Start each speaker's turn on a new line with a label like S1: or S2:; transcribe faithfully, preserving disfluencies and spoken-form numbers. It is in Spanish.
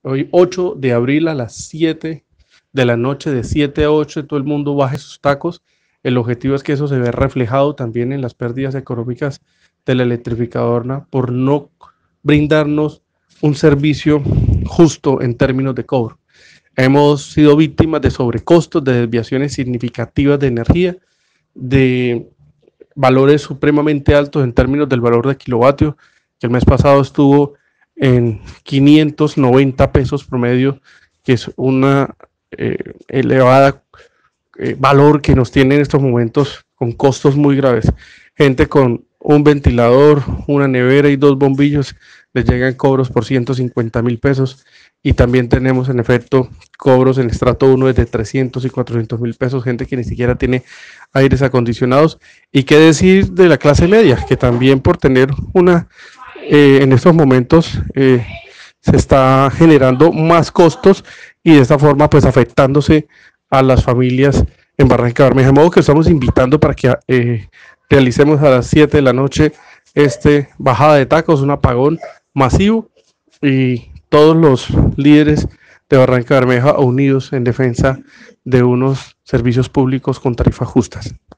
S1: Hoy ocho de abril a las siete de la noche, de siete a ocho, todo el mundo baje sus tacos. El objetivo es que eso se vea reflejado también en las pérdidas económicas de la electrificadora por no brindarnos un servicio justo en términos de cobro. Hemos sido víctimas de sobrecostos, de desviaciones significativas de energía, de valores supremamente altos en términos del valor de kilovatio, que el mes pasado estuvo en quinientos noventa pesos promedio, que es una eh, elevada eh, valor que nos tiene en estos momentos con costos muy graves. Gente con un ventilador, una nevera y dos bombillos les llegan cobros por ciento cincuenta mil pesos, y también tenemos en efecto cobros en estrato uno desde trescientos y cuatrocientos mil pesos, gente que ni siquiera tiene aires acondicionados. Y qué decir de la clase media, que también por tener una, eh, en estos momentos eh, se está generando más costos y de esta forma pues afectándose a las familias en Barranca Bermeja. De modo que estamos invitando para que eh, realicemos a las siete de la noche este bajada de tacos, un apagón masivo, y todos los líderes de Barranca Bermeja unidos en defensa de unos servicios públicos con tarifas justas.